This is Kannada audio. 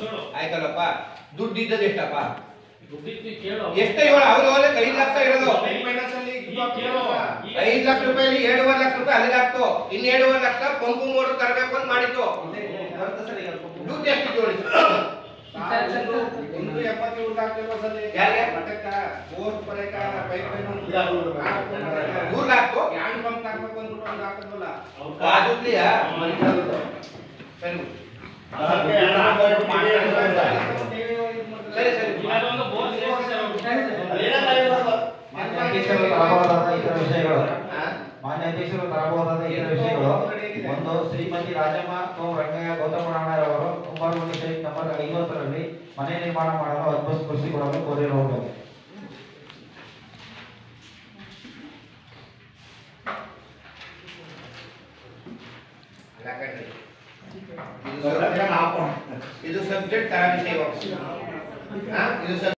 ಆಯ್ತಲ್ಲಪ್ಪ. ದುಡ್ಡು ಇದ್ದದ್ದು ಎಷ್ಟಪ್ಪ? ಎಷ್ಟು ಹೇಳ ಅವ್ರು 5 ಲಕ್ಷ ಇರೋದು. 5 ಲಕ್ಷ ರೂಪಾಯಿ 7.5 ಲಕ್ಷ ರೂಪಾಯಿ ಅಲ್ಲಿಗೆ ಆಗ್ತು. ಇನ್ನು 7.5 ಲಕ್ಷ ಪಂಪು ಮೋಟರ್ ತರಬೇಕು ಅಂತ ಮಾಡಿತ್ತು. ದುಡ್ಡು ಎಷ್ಟು ಜೋಡಿ? 170 ಆಗ್ತಿಲ್ವಾ ಸರ್? ಯಾರಿಗೆ? ಮಠಕ್ಕ ಬೋರ್ ಬರಕ ಪೈಪ್ ಲೈನ್ ಊರ್ಗೆ ಹಾಕ್ತು. ಹ್ಯಾಂಡ್ ಪಂಪ್ ಹಾಕ್ಬೇಕು ಅಂದ್ಬಿಟ್ಟು ಒಂದು ಹಾಕಿದ್ವಲ್ಲ ಬಾಜುಕ್ಲಿಯಾ? ಸರಿ ಸರಿ ಸರಿ. ಮಾನ್ಯ ಅಧ್ಯಕ್ಷರು ತರಬಹುದಾದ ಇತರ ವಿಷಯಗಳು. ಒಂದು, ಶ್ರೀಮತಿ ರಾಜಮ್ಮ ರಂಗಯ್ಯ ಗೌತಮರಾಯರವರು ಕುಂಬಾರಗುಂಡಿ ಸೈಟ್ ನಂಬರ್ 50ರಲ್ಲಿ ಮನೆ ನಿರ್ಮಾಣ ಮಾಡಲು ಅಡ್ವಾನ್ಸ್ ಕೃಷಿ ಕೊಡಲು ಕೋರಿರುವುದು. ಇದು ಸಬ್ಜೆಕ್ಟ್ ತರ ವಿಷಯ. ಇದು